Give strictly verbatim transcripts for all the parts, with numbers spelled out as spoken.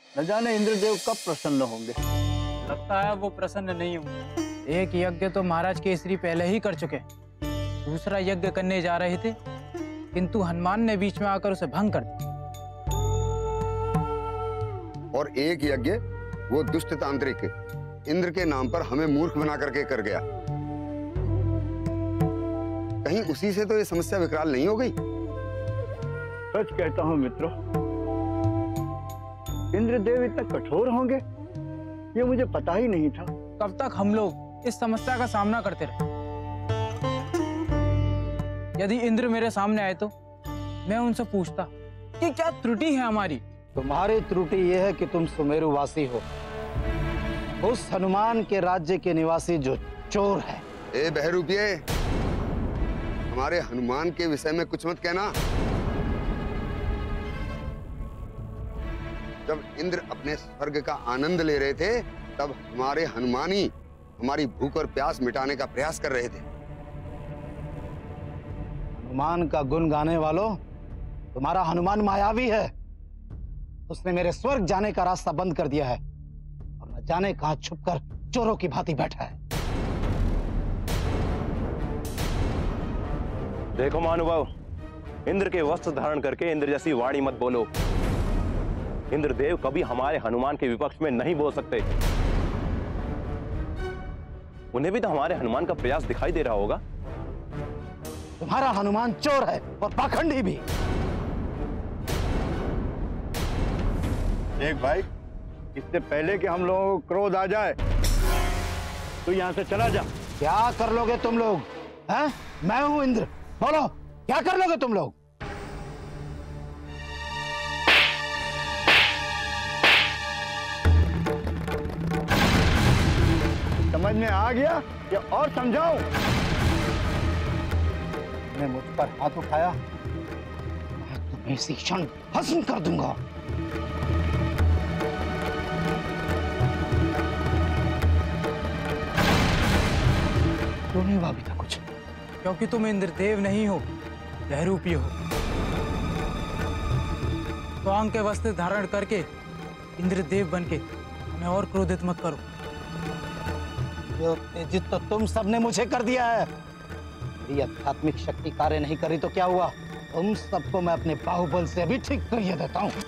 न जाने इंद्रदेव कब प्रसन्न होंगे। लगता है वो प्रसन्न नहीं होंगे। एक यज्ञ तो महाराज केसरी पहले ही कर चुके, दूसरा यज्ञ करने जा रहे थे, किंतु हनुमान ने बीच में आकर उसे भंग कर दिया। और एक यज्ञ वो दुष्ट तांत्रिक इंद्र के नाम पर हमें मूर्ख बना करके कर गया। कहीं उसी से तो ये समस्या विकराल नहीं हो गई? सच कहता हूं मित्रों, इंद्रदेव इतना कठोर होंगे ये मुझे पता ही नहीं था। कब तक हम लोग इस समस्या का सामना करते रहे? यदि इंद्र मेरे सामने आए तो मैं उनसे पूछता कि क्या त्रुटि है हमारी। तुम्हारी त्रुटि यह है कि तुम सुमेरुवासी हो, उस हनुमान के राज्य के निवासी जो चोर है। ए बहरूपिये, हमारे हनुमान के विषय में कुछ मत कहना। जब इंद्र अपने स्वर्ग का आनंद ले रहे थे तब हमारे हनुमान ही हमारी भूख और प्यास मिटाने का प्रयास कर रहे थे। हनुमान का गुण गाने वालों, तुम्हारा हनुमान मायावी है। उसने मेरे स्वर्ग जाने का रास्ता बंद कर दिया है और न जाने कहां छुपकर चोरों की भांति बैठा है। देखो महानुभाव, इंद्र के वस्त्र धारण करके इंद्र जैसी वाणी मत बोलो। इंद्रदेव कभी हमारे हनुमान के विपक्ष में नहीं बोल सकते। उन्हें भी तो हमारे हनुमान का प्रयास दिखाई दे रहा होगा। तुम्हारा हनुमान चोर है और पाखंडी भी। देख भाई, इससे पहले कि हम लोगों को क्रोध आ जाए तू यहां से चला जा। क्या कर लोगे तुम लोग? हैं? मैं हूं इंद्र, बोलो क्या कर लोगे तुम लोग? समझ में आ गया या और समझाऊं? तुमने मुझ पर हाथ उठाया, मैं तुम्हें इसी क्षण भस्म कर दूंगा। क्यों नहीं हुआ अभी तक कुछ? क्योंकि तुम इंद्रदेव नहीं हो, बहरूपी हो। स्वांग के वस्त्र धारण करके इंद्रदेव बनके हमें और क्रोधित मत करो। उत्तेजित तो तुम सबने मुझे कर दिया है। मेरी आध्यात्मिक शक्ति कार्य नहीं करी तो क्या हुआ? तुम सबको मैं अपने बाहुबल से अभी ठीक करिए देता हूं।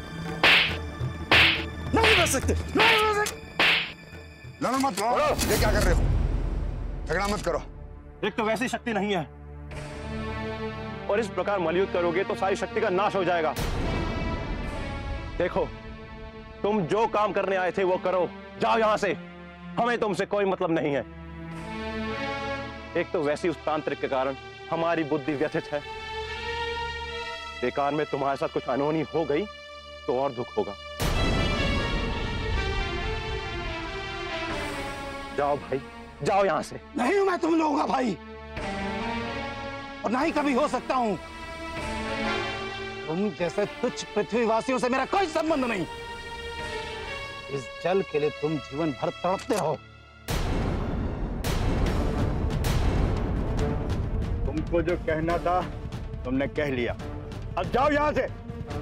नहीं बच सकते, नहीं बच सकते। लड़ो मत, लड़ो। ये क्या कर रहे हो? झगड़ा मत करो। एक तो वैसी शक्ति नहीं है और इस प्रकार मलयुद्ध करोगे तो सारी शक्ति का नाश हो जाएगा। देखो, तुम जो काम करने आए थे वो करो, जाओ यहां से। हमें तुमसे कोई मतलब नहीं है। एक तो वैसी उस तांत्रिक के कारण हमारी बुद्धि व्यथित है। बेकार में तुम्हारे साथ कुछ अनहोनी हो गई तो और दुख होगा। जाओ भाई, जाओ यहां से। नहीं हूं मैं तुम लोगों का भाई, और ना ही कभी हो सकता हूं। तुम जैसे तुच्छ पृथ्वीवासियों से मेरा कोई संबंध नहीं। इस जल के लिए तुम जीवन भर तड़पते रहो। तुमको जो कहना था तुमने कह लिया, अब जाओ यहां से।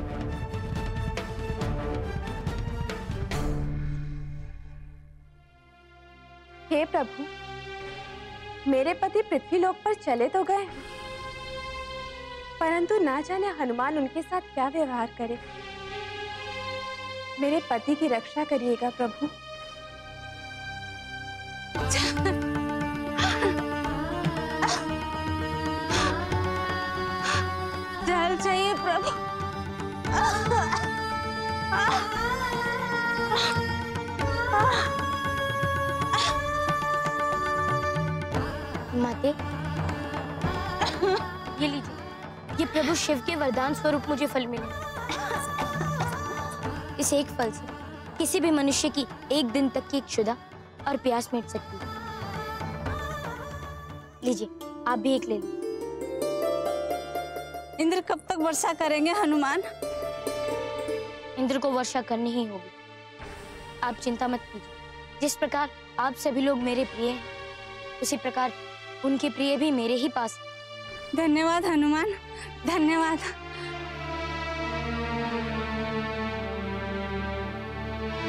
हे प्रभु, मेरे पति पृथ्वीलोक पर चले तो गए, परंतु ना जाने हनुमान उनके साथ क्या व्यवहार करे। मेरे पति की रक्षा करिएगा प्रभु। जल चाहिए प्रभु। माते, ये लीजिए, ये प्रभु शिव के वरदान स्वरूप मुझे फल मिले। इस एक फल से किसी भी मनुष्य की एक दिन तक की क्षुधा और प्यास मिट सकती है। लीजिए, आप भी एक ले लीजिए। इंद्र कब तक वर्षा करेंगे हनुमान? इंद्र को वर्षा करनी ही होगी। आप चिंता मत कीजिए। जिस प्रकार आप सभी लोग मेरे प्रिय हैं, उसी प्रकार उनके प्रिय भी मेरे ही पास हैं। धन्यवाद हनुमान, धन्यवाद।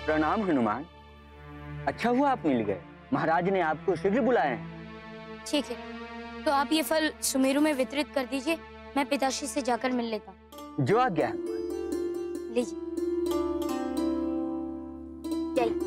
प्रणाम हनुमान। अच्छा हुआ आप मिल गए, महाराज ने आपको शीघ्र बुलाए हैं। ठीक है, तो आप ये फल सुमेरु में वितरित कर दीजिए, मैं पिताश्री से जाकर मिल लेता हूँ। जो आज्ञा। लीजिए। जय।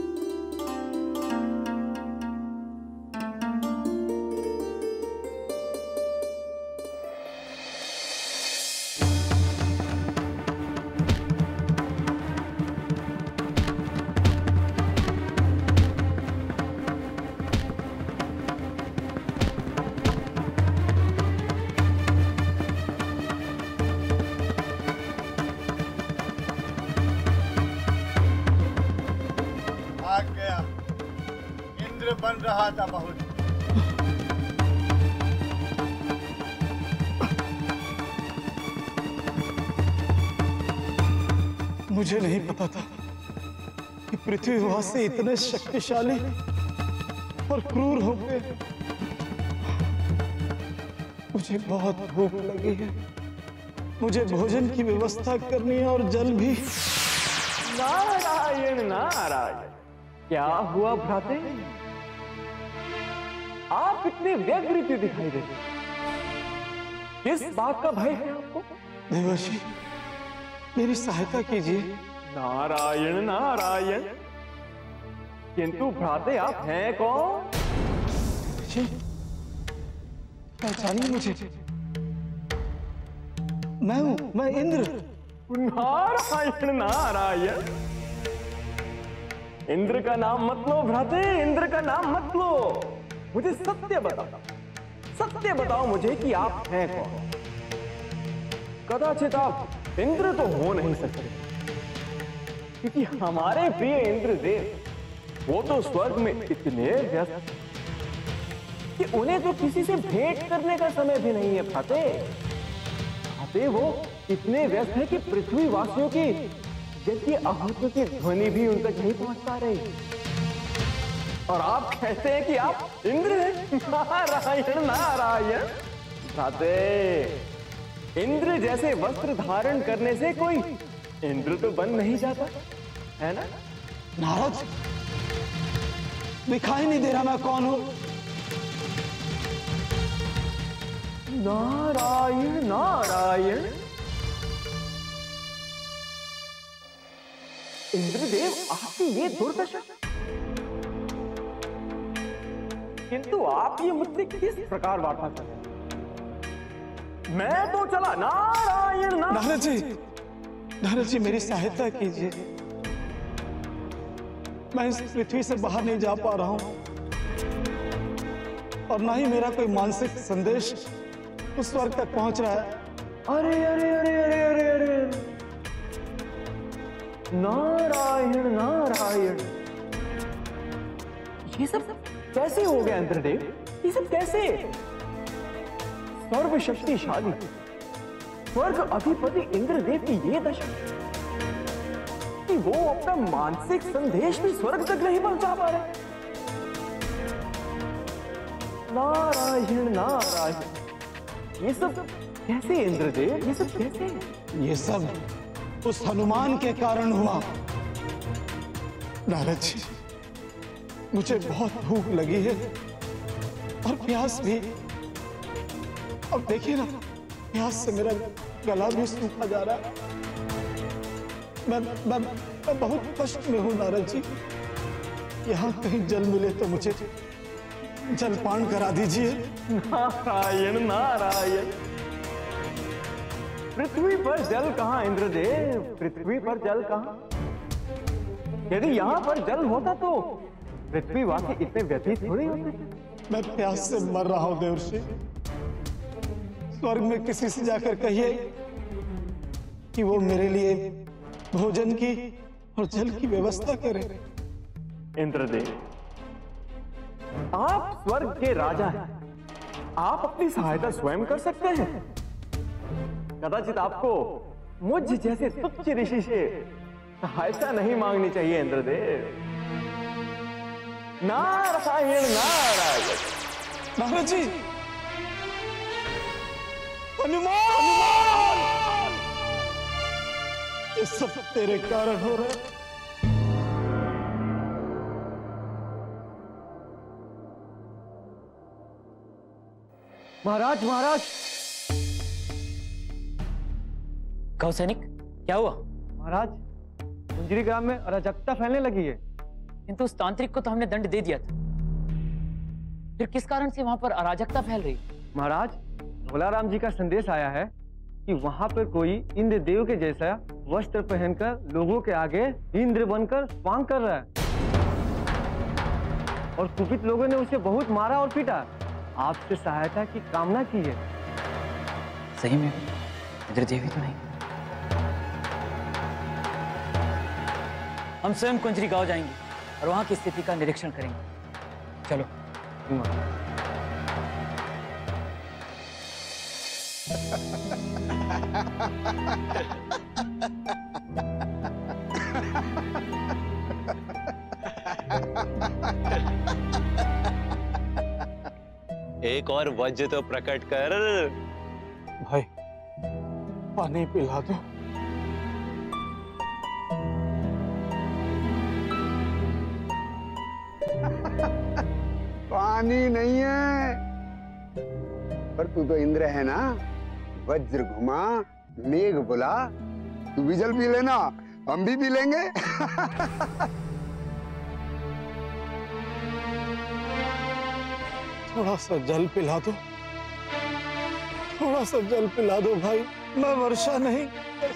बन रहा था बहुत। मुझे नहीं पता था कि पृथ्वीवासी इतने शक्तिशाली और क्रूर होंगे। मुझे बहुत भूख लगी है, मुझे भोजन की व्यवस्था करनी है और जल भी। नारायण नारायण, क्या हुआ भ्राते? आप इतने व्यग्र दिखाई देते, किस बात का भय है आपको? देवर्षि, मेरी सहायता कीजिए। नारायण नारायण, किंतु भ्राते आप हैं कौन? पहचानिए मुझे, मैं हूं, मैं इंद्र। नारायण नारायण, इंद्र का नाम मत लो भ्राते, इंद्र का नाम मत लो। मुझे सत्य बताओ, सत्य बताओ मुझे कि आप हैं कौन? कदाचित आप इंद्र तो हो नहीं सकते, क्योंकि हमारे प्रिय इंद्रदेव वो तो स्वर्ग में इतने व्यस्त कि उन्हें तो किसी से भेंट करने का समय भी नहीं है भ्राते। भ्राते वो इतने व्यस्त है कि पृथ्वी वासियों की जैसी आहुति की ध्वनि भी उन तक नहीं पहुंच पा रही, और आप कहते हैं कि आप इंद्र हैं? नारायण नारायण। भ्राते, इंद्र जैसे वस्त्र धारण करने से कोई इंद्र तो बन नहीं जाता, है ना? नारद, दिखाई नहीं दे रहा मैं कौन हूं? नारायण नारायण, इंद्रदेव आपकी ये दुर्दशा, किंतु आप ये मुझसे किस प्रकार वार्ता कर रहे हैं? मैं तो चला। नारायण नारायण। नारद जी, नारद जी मेरी सहायता कीजिए, मैं इस पृथ्वी से बाहर नहीं जा पा रहा हूं, और ना ही मेरा कोई मानसिक संदेश उस स्वर्ग तक पहुंच रहा है। अरे अरे अरे अरे अरे अरे, नारायण नारायण, ये सब कैसे हो गया इंद्रदेव? ये सब कैसे? सर्वशक्तिशाली स्वर्ग अधिपति इंद्रदेव की ये दशा कि वो अपना मानसिक संदेश भी स्वर्ग तक नहीं पहुंचा पा रहे। नारायण नारायण, ये सब कैसे इंद्रदेव? ये सब कैसे? ये सब उस हनुमान के कारण हुआ। नारद जी, मुझे बहुत भूख लगी है और प्यास भी। अब देखिए ना, प्यास से मेरा गला भी सूखा जा रहा है। मैं, मैं, मैं बहुत कष्ट में हूं नारद जी। यहाँ कहीं जल मिले तो मुझे जलपान करा दीजिए। नारायण नारायण, पृथ्वी पर जल कहां इंद्रदेव? पृथ्वी पर जल कहां? यदि यहां पर जल होता तो पृथ्वीवासी इतने व्यथित थोड़ी होते। मैं प्यास से मर रहा हूं देवर्षि। स्वर्ग में किसी से जाकर कहिए कि वो मेरे लिए भोजन की और जल की व्यवस्था करे। इंद्रदेव, आप स्वर्ग के राजा हैं, आप अपनी सहायता स्वयं कर सकते हैं। कदाचित आपको मुझ जैसे तुच्छ ऋषि से सहायता नहीं मांगनी चाहिए इंद्रदेव। नारायण नारायण। नारद जी, हनुमान, हनुमान, ये सब तेरे कारण हो रहा है। महाराज महाराज। कहो सैनिक, क्या हुआ? महाराज, कुंजरी ग्राम में अराजकता फैलने लगी है। किंतु उस तांत्रिक को तो हमने दंड दे दिया था, फिर किस कारण से वहां पर अराजकता फैल रही? महाराज, भोलाराम जी का संदेश आया है कि वहां पर कोई इंद्र देव के जैसा वस्त्र पहनकर लोगों के आगे इंद्र बनकर स्वांग कर रहा है और कुपित लोगों ने उसे बहुत मारा और पीटा। आपसे सहायता की कामना की है। सही में इंद्र देवी तो नहीं। हम स्वयं कुंजरी गांव जाएंगे और वहां की स्थिति का निरीक्षण करेंगे। चलो। एक और वज्र तो प्रकट कर। भाई पानी पिला दो। पानी नहीं है, पर तू तो इंद्र है ना। वज्र घुमा, मेघ बुला, तू भी जल पी लेना, हम भी पी लेंगे। थोड़ा सा जल पिला दो, थोड़ा सा जल पिला दो भाई। मैं वर्षा नहीं।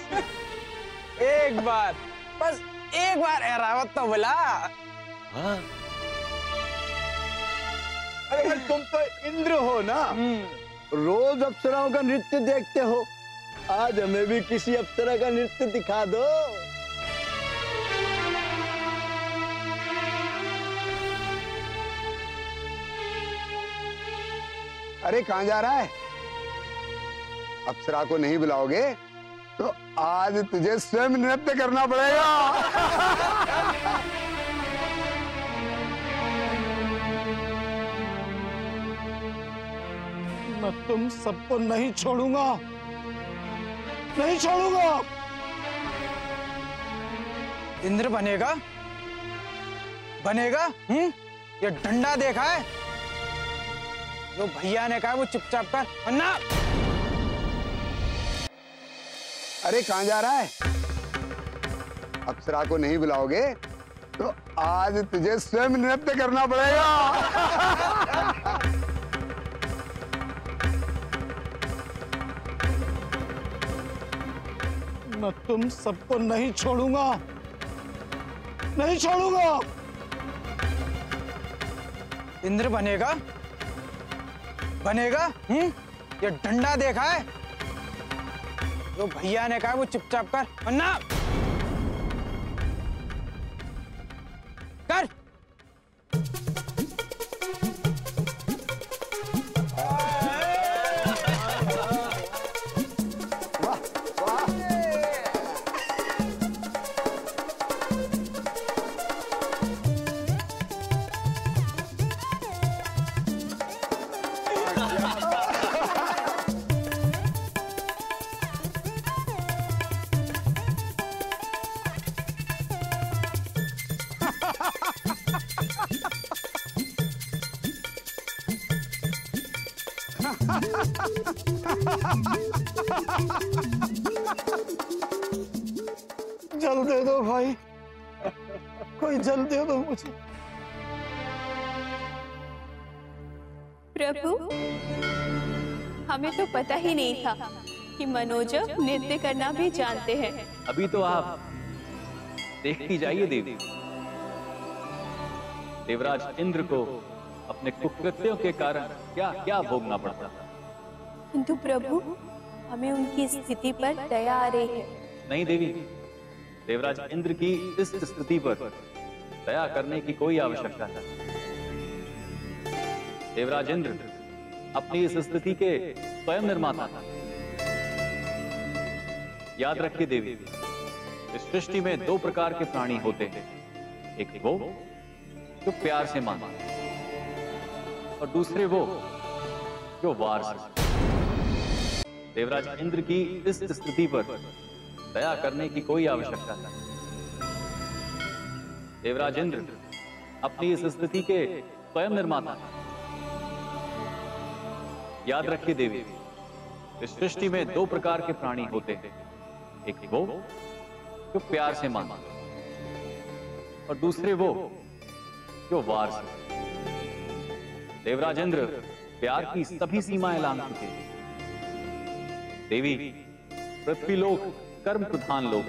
एक बार, बस एक बार एरावत तो बुला। हाँ। अरे तुम तो इंद्र हो ना, रोज अप्सराओं का नृत्य देखते हो, आज हमें भी किसी अप्सरा का नृत्य दिखा दो। अरे कहाँ जा रहा है? अप्सरा को नहीं बुलाओगे तो आज तुझे स्वयं नृत्य करना पड़ेगा। मैं तुम सबको नहीं छोड़ूंगा, नहीं छोड़ूंगा। इंद्र बनेगा, बनेगा। हम्म, ये डंडा देखा है? जो भैया ने कहा वो चुपचाप कर, वरना। अरे कहाँ जा रहा है? अप्सरा को नहीं बुलाओगे तो आज तुझे स्वयं नृत्य करना पड़ेगा। मैं तुम सबको नहीं छोड़ूंगा, नहीं छोड़ूंगा। इंद्र बनेगा, बनेगा। हम्म, ये डंडा देखा है? जो भैया ने कहा वो चुपचाप कर, वरना। कर। जल दे दो भाई, कोई जल दे दो मुझे। प्रभु, हमें तो पता ही नहीं था कि मनोज नृत्य करना भी जानते हैं। अभी तो आप देखती जाइए देवी। देवराज इंद्र को अपने कुकृत्यों के कारण क्या क्या भोगना पड़ता। किंतु प्रभु, हमें उनकी स्थिति पर दया आ रही है। नहीं देवी, देवराज इंद्र की इस स्थिति पर दया करने की कोई आवश्यकता नहीं। देवराज इंद्र अपनी इस स्थिति के स्वयं निर्माता था। याद रखिए देवी, इस सृष्टि में दो प्रकार के प्राणी होते हैं, एक वो जो प्यार से मानते और दूसरे वो जो वार से। देवराज इंद्र की इस स्थिति पर दया करने की कोई आवश्यकता नहीं। देवराज इंद्र अपनी इस स्थिति के स्वयं निर्माता। याद रखिए देवी, इस सृष्टि में दो प्रकार के प्राणी होते हैं, एक वो जो प्यार से मांगते और दूसरे वो जो वार से। देवराज इंद्र प्यार की सभी सीमाएं लांघ चुके हैं। देवी, पृथ्वी लोक कर्म प्रधान लोक,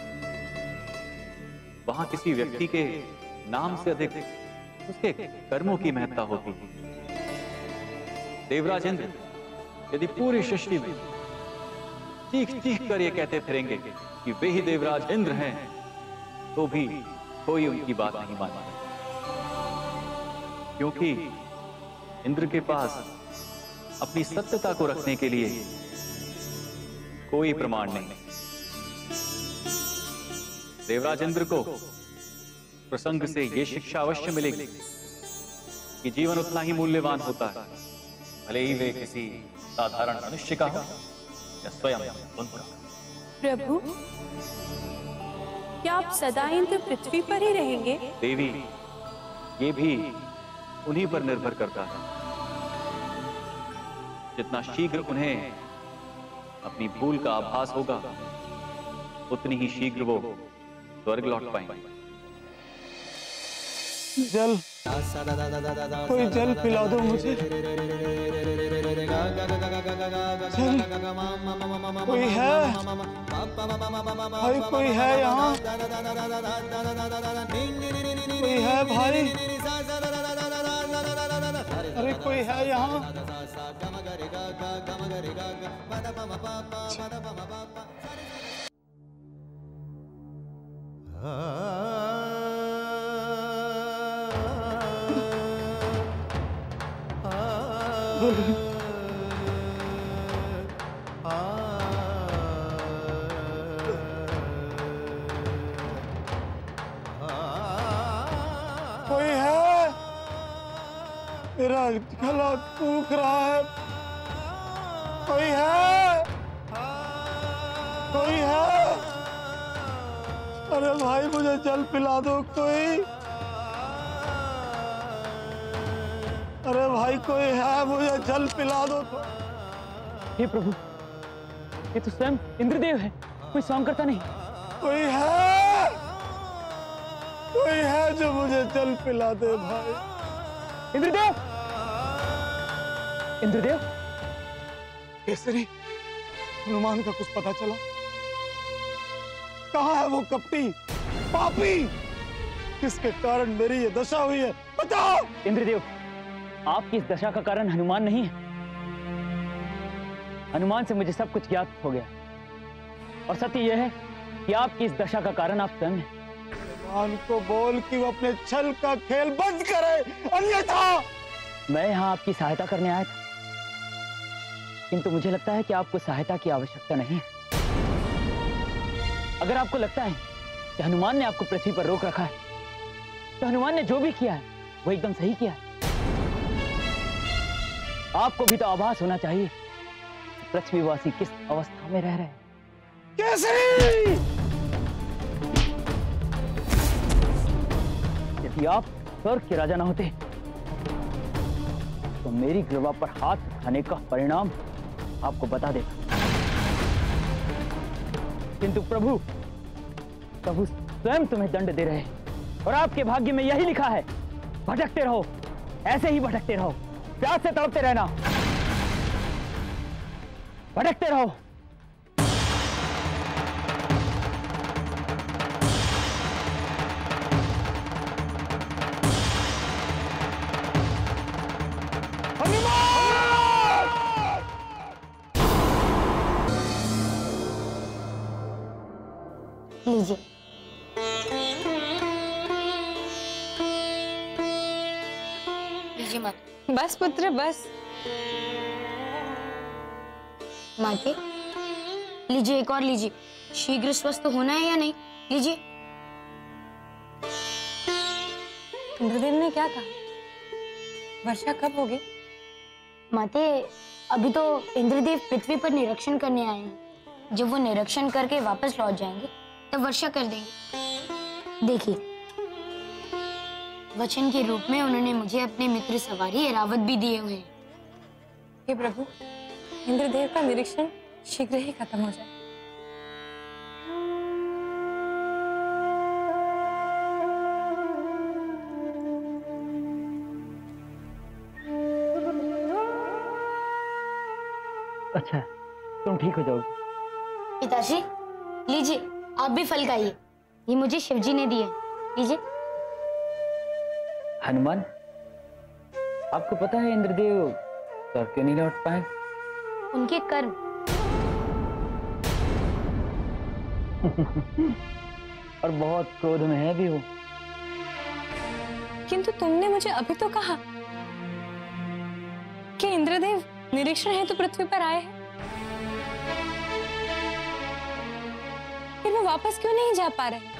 वहां किसी व्यक्ति के नाम से अधिक उसके कर्मों की महत्ता होती है। देवराज इंद्र यदि पूरी सृष्टि में चीख चीख कर ये कहते फिरेंगे कि वे ही देवराज इंद्र हैं, तो भी कोई उनकी बात नहीं मानेगा, क्योंकि इंद्र के पास अपनी सत्यता को रखने के लिए कोई प्रमाण नहीं। देवराज इंद्र को प्रसंग से यह शिक्षा अवश्य मिलेगी कि जीवन उतना ही मूल्यवान होता है, भले ही वे किसी साधारण मनुष्य का हो या स्वयं उनका। प्रभु, क्या आप सदा इंद्र पृथ्वी पर ही रहेंगे? देवी, ये भी उन्हीं पर निर्भर करता है। जितना शीघ्र उन्हें अपनी भूल का आभास होगा, उतनी ही शीघ्र वो स्वर्ग लौट पाएंगे। जल, कोई जल पिला दो मुझे। जल, कोई है? भाई कोई है यहाँ? कोई है भाई? अरे कोई है यहाँ? कोई है? मेरा गला सूख रहा है। कोई है? कोई है? अरे भाई मुझे जल पिला दो कोई। अरे भाई कोई है, मुझे जल पिला दो। हे प्रभु, ये तो स्वयं इंद्रदेव है, कोई सॉन्ग करता नहीं। कोई है? कोई है जो मुझे जल पिला दे भाई? इंद्रदेव! इंद्रदेव! केसरी, हनुमान का कुछ पता चला? कहाँ है वो कपटी, पापी, किसके कारण मेरी ये दशा हुई है? बताओ। इंद्रदेव, आपकी इस दशा का कारण हनुमान नहीं है। हनुमान से मुझे सब कुछ ज्ञात हो गया, और सत्य यह है कि आपकी इस दशा का कारण आप स्वयं हैं। हनुमान को बोल कि वो अपने छल का खेल बंद करे, अन्यथा। मैं यहाँ आपकी सहायता करने आया था, किंतु मुझे लगता है कि आपको सहायता की आवश्यकता नहीं है। अगर आपको लगता है कि हनुमान ने आपको पृथ्वी पर रोक रखा है, तो हनुमान ने जो भी किया है वो एकदम सही किया है। आपको भी तो आभास होना चाहिए पृथ्वीवासी किस अवस्था में रह रहे हैं। केसरी! यदि आप स्वर्ग के राजा न होते, तो मेरी ग्रीवा पर हाथ उठाने का परिणाम आपको बता देता। किंतु प्रभु, प्रभु स्वयं तुम्हें दंड दे रहे हैं, और आपके भाग्य में यही लिखा है, भटकते रहो, ऐसे ही भटकते रहो, प्यास से तड़पते रहना, भटकते रहो। लीजिए। लीजिए माँ। बस पुत्र बस। माते, लीजिए एक और लीजिए। शीघ्र स्वस्थ होना है या नहीं? लीजिए। इंद्रदेव ने क्या कहा? वर्षा कब होगी? माते, अभी तो इंद्रदेव पृथ्वी पर निरीक्षण करने आए हैं। जब वो निरीक्षण करके वापस लौट जाएंगे तब वर्षा कर देंगे। देखिए, वचन के रूप में उन्होंने मुझे अपने मित्र सवारी एरावत भी दिए हुए हैं। हे प्रभु, इंद्रदेव का निरीक्षण शीघ्र ही खत्म हो जाए। अच्छा, तुम ठीक हो जाओगी। पिताश्री, लीजिए, आप भी फल खाइए। ये मुझे शिवजी ने दिए, लीजिए। हनुमान, आपको पता है इंद्रदेव स्वर्ग क्यों नहीं लौट पाए? उनके कर्म। और बहुत क्रोध में है भी वो। किंतु तुमने मुझे अभी तो कहा कि इंद्रदेव निरीक्षण हेतु पृथ्वी पर आए हैं। फिर वो वापस क्यों नहीं जा पा रहे?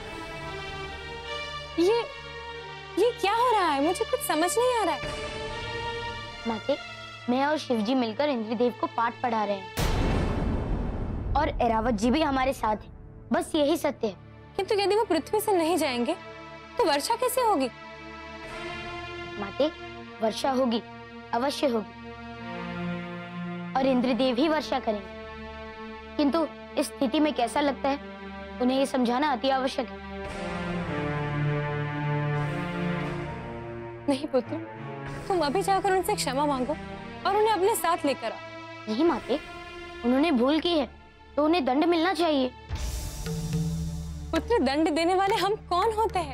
ये ये क्या हो रहा है? मुझे कुछ समझ नहीं आ रहा है। माते, मैं और शिवजी मिलकर इंद्रदेव को पाठ पढ़ा रहे हैं और एरावत जी भी हमारे साथ हैं। बस यही सत्य है। किंतु यदि वो पृथ्वी से नहीं जाएंगे तो वर्षा कैसे होगी? माते, वर्षा होगी, अवश्य होगी, और इंद्रदेव ही वर्षा करेंगे। किंतु इस स्थिति में कैसा लगता है, उन्हें ये समझाना अति आवश्यक है। नहीं पुत्र, तुम अभी जाकर उनसे क्षमा मांगो और उन्हें अपने साथ लेकर आओ। नहीं माते, उन्होंने भूल की है तो उन्हें दंड मिलना चाहिए। पुत्र, दंड देने वाले हम कौन होते हैं?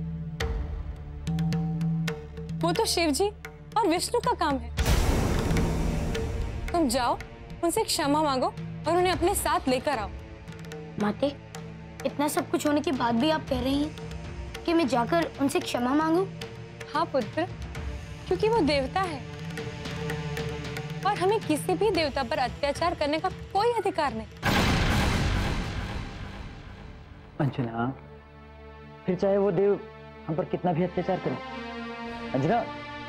वो तो शिवजी और विष्णु का काम है। तुम जाओ, उनसे क्षमा मांगो और उन्हें अपने साथ लेकर आओ। माते, इतना सब कुछ होने के बाद भी आप कह रही हैं कि मैं जाकर उनसे क्षमा मांगू? हाँ पुत्र, क्योंकि वो देवता है और हमें किसी भी देवता पर अत्याचार करने का कोई अधिकार नहीं। अंजना, फिर चाहे वो देव हम पर कितना भी अत्याचार करे, अंजना,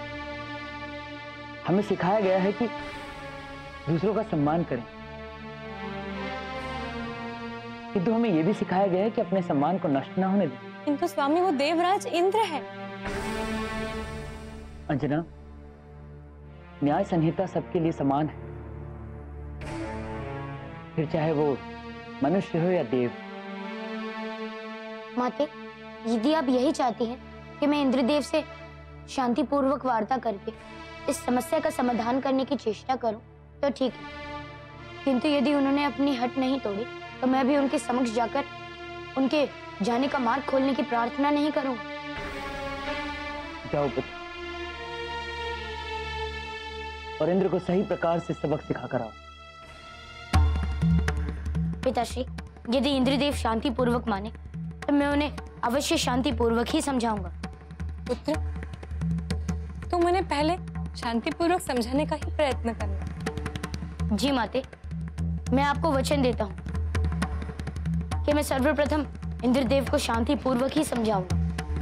हमें सिखाया गया है कि दूसरों का सम्मान करें, किंतु हमें यह भी सिखाया गया है कि अपने सम्मान को नष्ट ना होने दें। किंतु स्वामी, वो देवराज इंद्र है। अंजना, न्याय संहिता सबके लिए समान है, फिर चाहे वो मनुष्य हो या देव। माते, यदि आप यही चाहती हैं कि मैं इंद्रदेव से शांतिपूर्वक वार्ता करके इस समस्या का समाधान करने की चेष्टा करूं, तो ठीक है। किंतु यदि उन्होंने अपनी हट नहीं तोड़ी तो मैं भी उनके समक्ष जाकर उनके जाने का मार्ग खोलने की प्रार्थना नहीं करूं। जाओ पुत्र, और इंद्र को सही प्रकार से सबक सिखा कर आओ। पिताश्री, यदि इंद्रदेव शांति पूर्वक माने तो मैं उन्हें अवश्य शांति पूर्वक ही समझाऊंगा। पुत्र, तुम उन्हें पहले शांति पूर्वक समझाने का ही प्रयत्न करना। जी माते, मैं आपको वचन देता हूँ कि मैं सर्वप्रथम इंद्रदेव को शांति पूर्वक ही समझाऊंगा,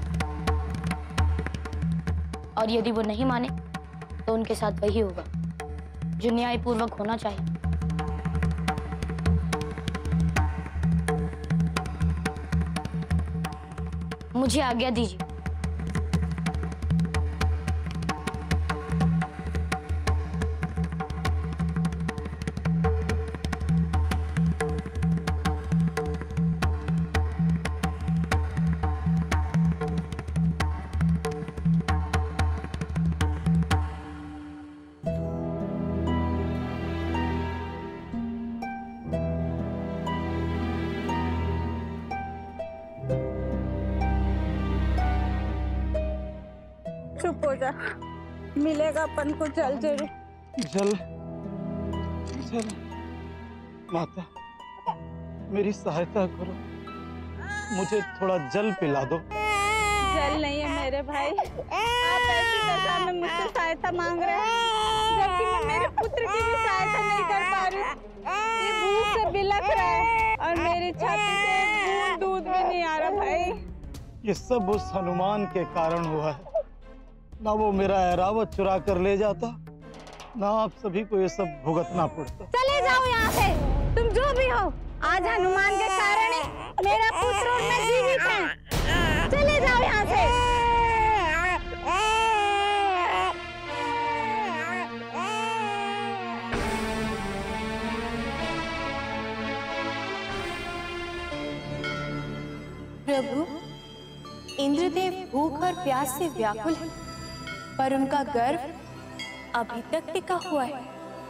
और यदि वो नहीं माने तो उनके साथ वही होगा जो न्यायपूर्वक होना चाहिए। मुझे आज्ञा दीजिए। चुप हो जा, मिलेगा अपन को जल जरूर। जल जल माता, मेरी सहायता करो, मुझे थोड़ा जल पिला दो। जल नहीं है मेरे भाई, आप ऐसी दशा में मुझसे सहायता मांग रहे हैं जबकि मैं मेरे पुत्र की भी सहायता नहीं कर पा रही। ये भूख से बिलख रहा है और मेरी छाती से एक बूंद दूध भी नहीं आ रहा भाई। ये सब उस हनुमान के कारण हुआ है। ना वो मेरा ऐरावत चुरा कर ले जाता, ना आप सभी को ये सब भुगतना पड़ता। चले जाओ यहाँ से, तुम जो भी हो। आज हनुमान के कारण ही मेरा पुत्र और मैं जीवित हैं। चले जाओ यहाँ से। भूख और प्यास से व्याकुल हैं, पर उनका गर्व अभी तक टिका हुआ है।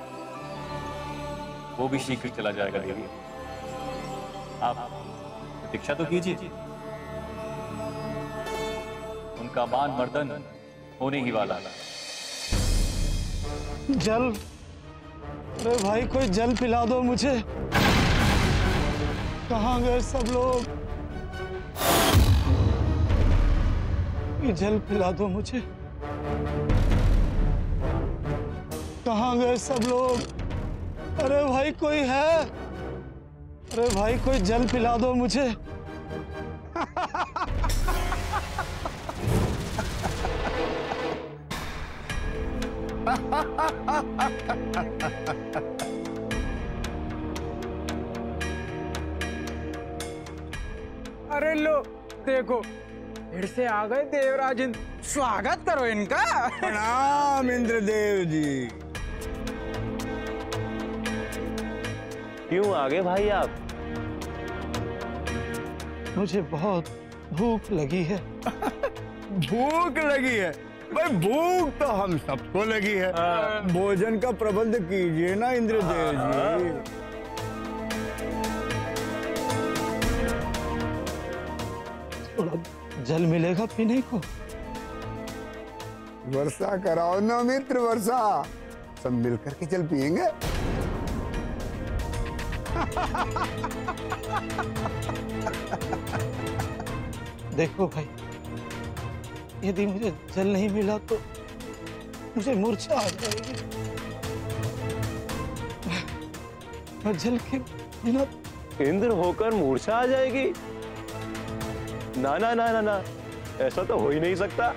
वो भी शीघ्र चला जाएगा देवी। आप प्रतीक्षा तो कीजिए, उनका मान मर्दन होने ही वाला है। जल, अरे भाई कोई जल पिला दो मुझे। कहाँ गए सब लोग? ये जल पिला दो मुझे। कहाँ गए सब लोग? अरे भाई कोई है? अरे भाई कोई जल पिला दो मुझे। अरे लो देखो, फिर से आ गए देवराज इंद्र। स्वागत करो इनका। प्रणाम इंद्रदेव जी। क्यों आ गए भाई आप? मुझे बहुत भूख लगी है। भूख लगी है भाई? भूख तो हम सबको लगी है। भोजन का प्रबंध कीजिए ना इंद्रदेव जी। थोड़ा जल मिलेगा पीने को? वर्षा कराओ ना मित्र, वर्षा। सब मिलकर के जल पिएंगे। देखो भाई, यदि मुझे जल नहीं मिला तो मुझे मूर्छा आ जाएगी। मैं जल के बिना इंद्र होकर मूर्छा आ जाएगी? ना ना ना ना ना, ऐसा तो हो ही नहीं सकता।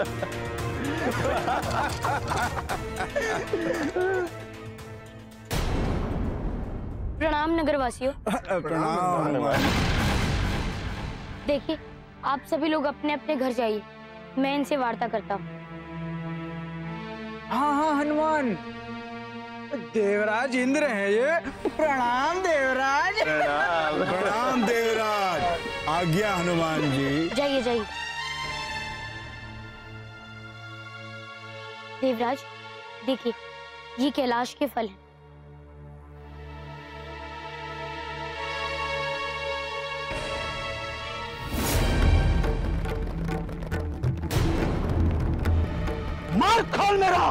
प्रणाम नगरवासियों। प्रणाम। देखिए, आप सभी लोग अपने अपने घर जाइए, मैं इनसे वार्ता करता हूँ। हाँ हाँ हनुमान, देवराज इंद्र है ये। प्रणाम देवराज। प्रणाम प्रणाम देवराज। आज्ञा हनुमान जी। जाइए जाइए। देवराज देखिए, ये कैलाश के फल हैं। मार खोल मेरा।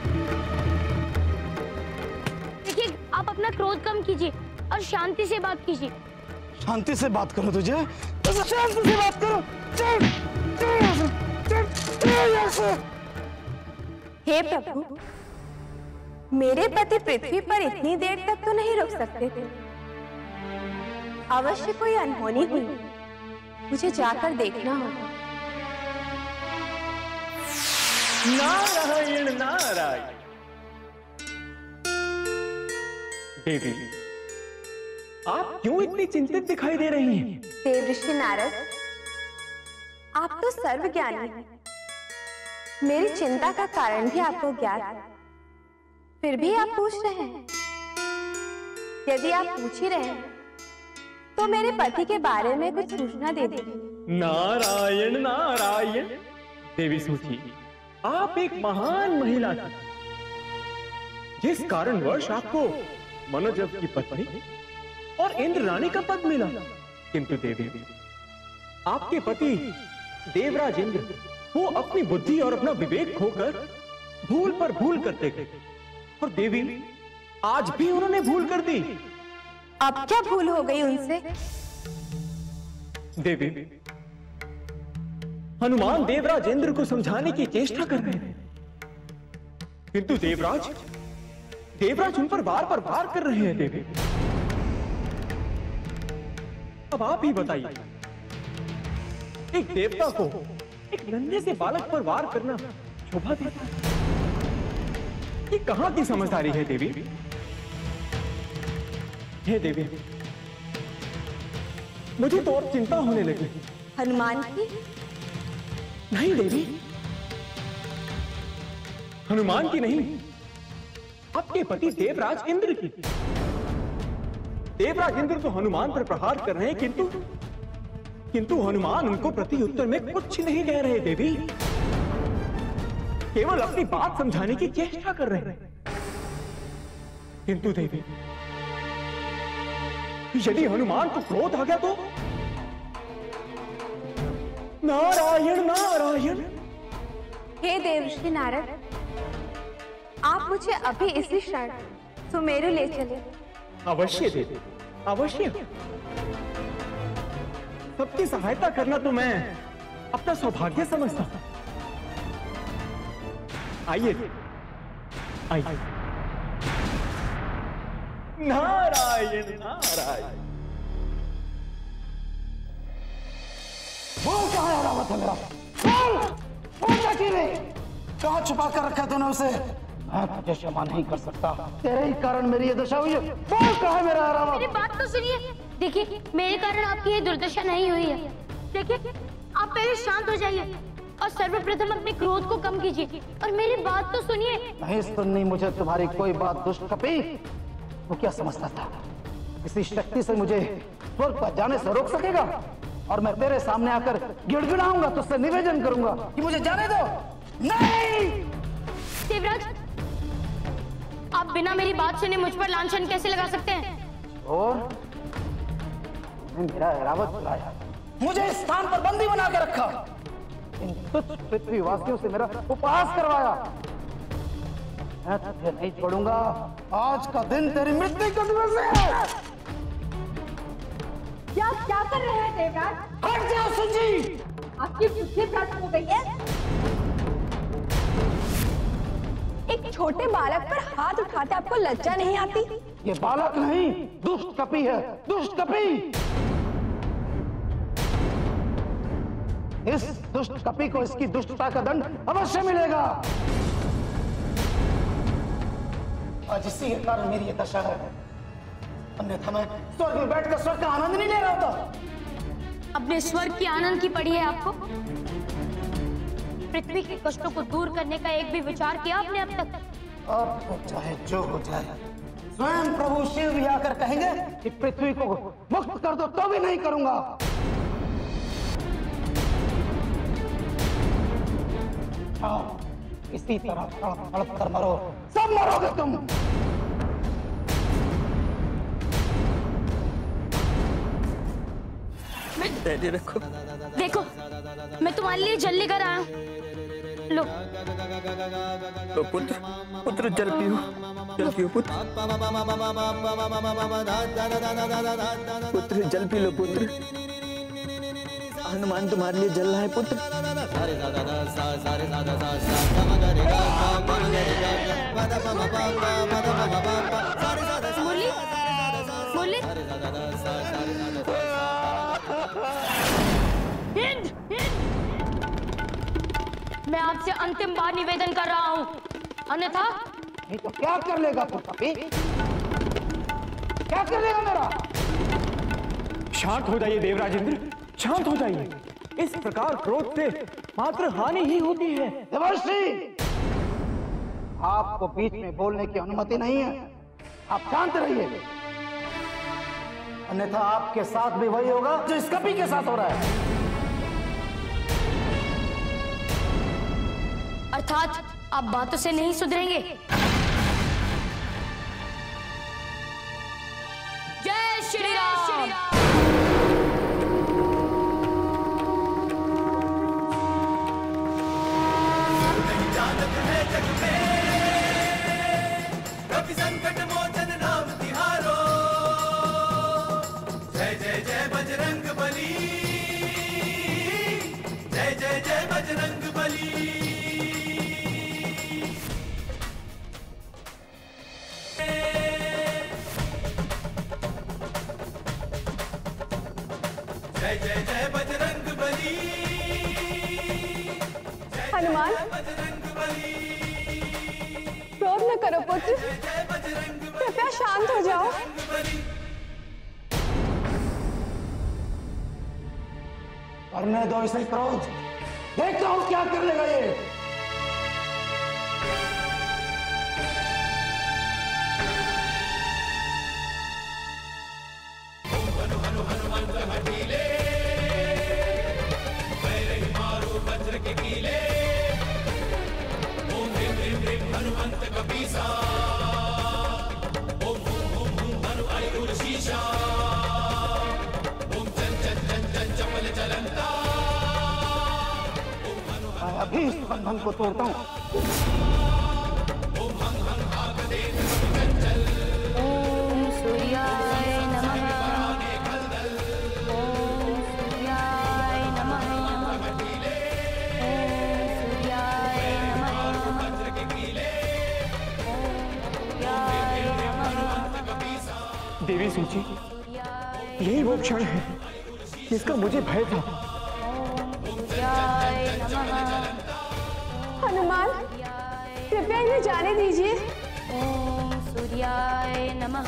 देखिए, आप अपना क्रोध कम कीजिए और शांति से बात कीजिए। शांति से बात करो तुझे? तो शांति से बात करो। चल, चल, चल, चल ऐसे। हे प्रभु, मेरे पति पृथ्वी पर इतनी देर तक तो नहीं रुक सकते थे। अवश्य कोई अनहोनी हुई, मुझे जाकर देखना होगा। नारायण नारायण। देवी, आप क्यों इतनी चिंतित दिखाई दे रही हैं? देवऋषि नारद, आप तो सर्वज्ञानी हैं। मेरी चिंता का कारण भी आपको ज्ञात है, फिर भी आप पूछ रहे हैं। यदि आप पूछ ही रहे हैं, तो मेरे पति के बारे में कुछ सूचना दे दीजिए। नारायण नारायण। देवी सूची, आप एक महान महिला थी, जिस कारणवश आपको मनोजव की पत्नी और इंद्र रानी का पद मिला। किंतु देवी, आपके पति देवराज इंद्र वो अपनी बुद्धि और अपना विवेक खोकर भूल पर भूल करते गए, और देवी आज भी उन्होंने भूल कर दी। अब क्या भूल हो गई उनसे? देवी, हनुमान देवराज इंद्र को समझाने की चेष्टा कर रहे हैं, किंतु देवराज देवराज उन पर वार पर वार कर रहे हैं। देवी, अब आप ही बताइए, एक देवता को एक नन्हे से बालक पर वार करना शोभा देता है? ये कहां की समझदारी है देवी? हे देवी, मुझे तो और चिंता होने लगी। हनुमान की? नहीं देवी, हनुमान की नहीं, आपके पति देवराज इंद्र की। देवराज इंद्र तो हनुमान पर प्रहार कर रहे हैं, किंतु किंतु हनुमान उनको प्रत्युत्तर में कुछ नहीं कह रहे देवी, केवल अपनी बात समझाने की चेष्टा कर रहे हैं। किंतु देवी, यदि हनुमान को क्रोध आ गया तो? नारायण नारायण। हे देवर्षि नारद, आप मुझे अभी इसी क्षण सुमेरु ले चले। अवश्य देवी, अवश्य। सबकी सहायता करना तो मैं अपना सौभाग्य समझता हूं। आइए आइए। नारायण नारायण। बोल कहाँ है रावत है मेरा? बोल! बोल क्यों नहीं? कहाँ छुपा कर रखा तूने उसे? मैं तुझे क्षमा नहीं कर सकता। तेरे ही कारण मेरी ये दशा हुई है। बोल कहाँ है मेरा रावत? मेरी बात तो सुनिए। देखिए, मेरे कारण आपकी ये दुर्दशा नहीं हुई है। देखिए, आप पहले शांत हो जाइए और सर्वप्रथम अपने क्रोध को कम कीजिए और मेरी बात तो सुनिए। नहीं सुननी मुझे तुम्हारी कोई बात दुष्ट कपी। वो क्या समझता था किसी शक्ति से मुझे स्वर्ग पर जाने से रोक सकेगा? और मैं तेरे सामने आकर गिड़गिड़ाऊंगा, तुझसे निवेदन करूंगा कि मुझे जाने दो। नहीं! देवराज, आप बिना मेरी बात सुने मुझ पर लांछन कैसे लगा सकते हैं? और मेरा ऐरावत बुलाया, मुझे इस स्थान पर बंदी बना के रखा, इन तुच्छ पृथ्वीवासियों से मेरा उपहास करवाया। मैं तुझे नहीं छोड़ूंगा। आज का दिन तेरी मृत्यु का दिवस है। क्या क्या कर रहे हैं देवराज? हट जाओ सुजी। आपकी बुद्धि भ्रष्ट हो गई है। एक छोटे बालक पर हाथ उठाते आपको लज्जा नहीं आती? ये बालक नहीं, दुष्ट कपी है, दुष्ट कपी। इस दुष्ट कपी को इसकी दुष्टता का दंड अवश्य मिलेगा। आज इसी के कारण मेरी ये दशा है, अन्यथा मैं स्वर्ग में बैठकर स्वर्ग का आनंद नहीं ले रहा होता। अपने स्वर्ग की आनंद की पड़ी है आपको? पृथ्वी के कष्टों को दूर करने का एक भी विचार किया आपने अब तक? अब तो चाहे जो हो जाए, स्वयं प्रभु शिव भी आकर कहेंगे कि पृथ्वी को मुक्त कर दो तो भी नहीं करूंगा। हाँ, इसी तरह तड़प तड़प कर मरो, सब मरोगे तुम। देखो, देखो, मैं तुम्हारे लिए जल लेकर आया हूँ। लो। तो पुत्र, पुत्र जल पियो, जल पियो पुत्र। पुत्र जल पी लो पुत्र। हनुमान तुम्हारे लिए जल रहा है पुत्र। मुरली, मुरली। हिंद, हिंद। मैं आपसे अंतिम बार निवेदन कर रहा हूँ, अन्यथा नहीं तो क्या कर लेगा तू कपी? क्या कर लेगा मेरा? शांत हो जाइए देवराज इंद्र, शांत हो जाइए। इस प्रकार क्रोध से मात्र हानि ही होती है। देवर्षि, आपको बीच में बोलने की अनुमति नहीं है। आप शांत रहिए, अन्यथा आपके साथ भी वही होगा जो इस कपी के साथ हो रहा है। अर्थात आप बातों से नहीं सुधरेंगे। जय श्री राम। संकट मोचन नाम तिहारो, जय जय जय बजरंग बली, जय जय जय बजरंग बली। जय जय जय बजरंग बली। हनुमान, क्रोध न करो पुत्र, कृपया शांत हो जाओ। करने दो इसे क्रोध, देखता हूं क्या कर लेगा ये। हनु हनु हनुमंत हठीले, के कीले, ओम ह्रीं ह्रीं ह्रीं हनुमंत कपीसा, ओम हुम हुम हुम हनु आयुर शीशा, ओम चन चन चन चन चपल चलंता। मैं अभी इस बंधन को तोड़ता हूँ। ओम हं हं आगदेन चंचल, ओम सूर्याय नमः। ओम सूर्याय नमः। ओम सूर्याय नमः। वज्र के कीले, सूर्याय नमः। देवी सूची, यही वो क्षण है जिसका मुझे भय था। सूर्याय नमः। हनुमान, कृपया इन्हें जाने दीजिए। ओम सूर्याय नमः।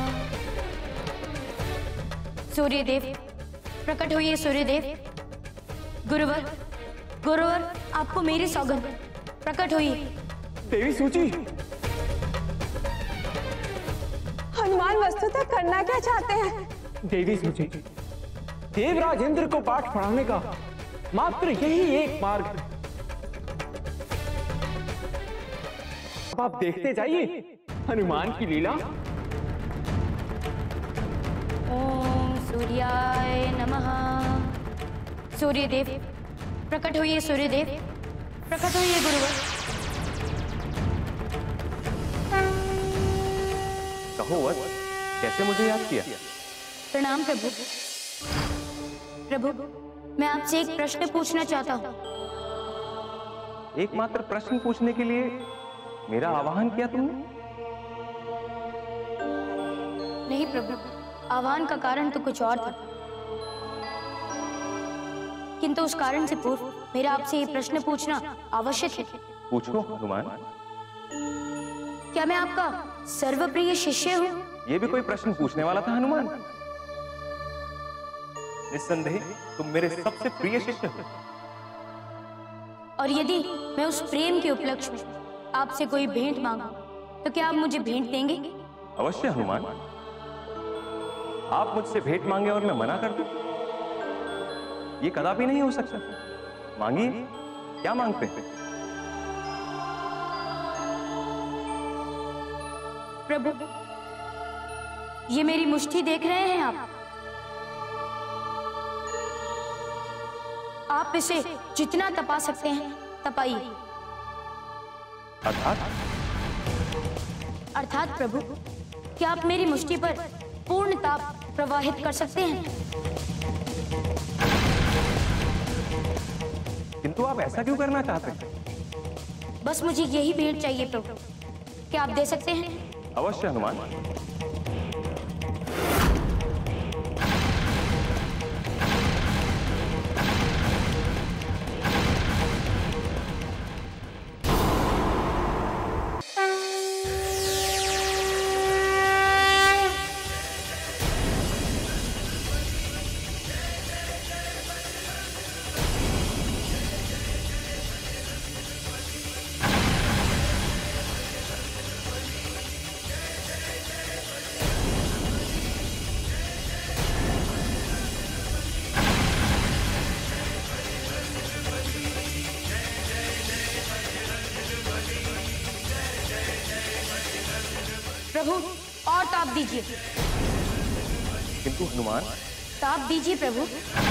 सूर्यदेव, प्रकट होइए सूर्यदेव। गुरुवर, गुरुवर, आपको मेरी सौगंध, प्रकट होइए। देवी सूची, हनुमान वस्तुतः करना क्या चाहते हैं? देवी सूची, देवराज इंद्र को पाठ पढ़ाने का मात्र यही एक मार्ग है। अब आप देखते जाइए हनुमान की लीला। ओम सूर्याय नमः। सूर्यदेव, प्रकट होइए सूर्यदेव, प्रकट होइए गुरुवर। कहो वत्स, कैसे मुझे याद किया? प्रणाम प्रभु। प्रभु, मैं आपसे एक प्रश्न पूछना चाहता हूँ। एकमात्र प्रश्न पूछने के लिए मेरा आवाहन किया तुमने? नहीं प्रभु, आह्वान का कारण तो कुछ और था, किंतु उस कारण से पूर्व मेरा आपसे ये प्रश्न पूछना आवश्यक है। पूछो हनुमान। क्या मैं आपका सर्वप्रिय शिष्य हूँ? ये भी कोई प्रश्न पूछने वाला था हनुमान? निस्संदेह तुम मेरे सबसे प्रिय शिष्य हो। और यदि मैं उस प्रेम के उपलक्ष्य में आपसे कोई भेंट मांगूं, तो क्या आप मुझे भेंट देंगे? अवश्य हनुमान। आप मुझसे भेंट मांगे और मैं मना कर दूं? ये कदापि नहीं हो सकता। मांगिए, क्या मांगते हैं? प्रभु, ये मेरी मुट्ठी देख रहे हैं आप? आप इसे जितना तपा सकते हैं तपाइए। अर्थात? अर्थात प्रभु, क्या आप मेरी मुट्ठी पर पूर्ण ताप प्रवाहित कर सकते हैं? किंतु आप ऐसा क्यों करना चाहते हैं? बस मुझे यही भेंट चाहिए प्रभु, क्या आप दे सकते हैं? अवश्य हनुमान। प्रभु, और ताप दीजिए। किंतु हनुमान। ताप दीजिए प्रभु।